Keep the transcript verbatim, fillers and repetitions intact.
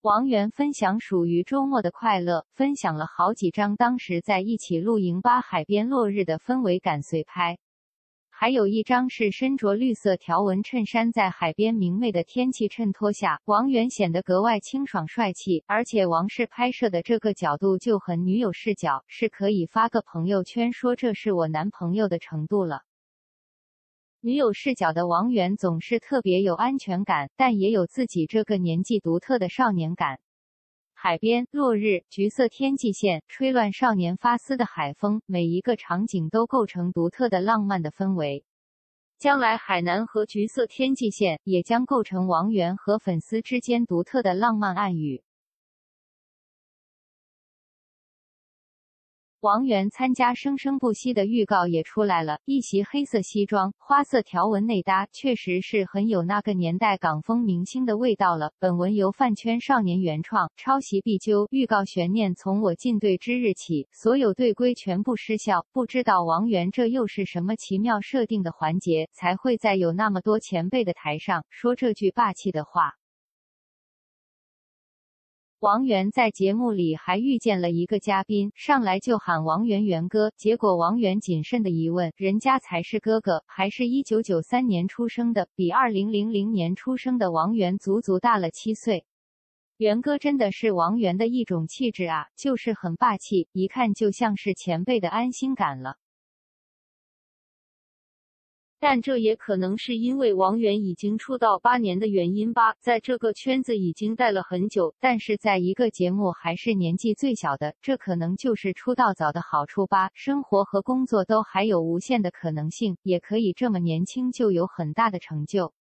王源分享属于周末的快乐，分享了好几张当时在一起露营吧海边落日的氛围感随拍。还有一张是身着绿色条纹衬衫在海边明媚的天气衬托下，王源显得格外清爽帅气，而且王室拍摄的这个角度就很女友视角，是可以发个朋友圈说这是我男朋友的程度了。女友视角的王源总是特别有安全感，但也有自己这个年纪独特的少年感。海边、落日、橘色天际线、吹乱少年发丝的海风，每一个场景都构成独特的浪漫的氛围。将来海南和橘色天际线也将构成王源和粉丝之间独特的浪漫暗语。王源参加生生不息的预告也出来了，一袭黑色西装，花色条纹内搭，确实是很有那个年代港风明星的味道了。本文由饭圈少年原创，抄袭必究。预告悬念从我进队之日起，所有队规全部失效。不知道王源这又是什么奇妙设定的环节，才会在有那么多前辈的台上说这句霸气的话。王源在节目里还遇见了一个嘉宾，上来就喊王源源哥，结果王源谨慎的疑问，人家才是哥哥，还是一九九三年出生的，比二零零零年出生的王源足足大了七岁。源哥真的是王源的一种气质啊，就是很霸气，一看就像是前辈的安心感了。但这也可能是因为王源已经出道八年的原因吧，在这个圈子已经待了很久，但是在一个节目还是年纪最小的，这可能就是出道早的好处吧。生活和工作都还有无限的可能性，也可以这么年轻就有很大的成就。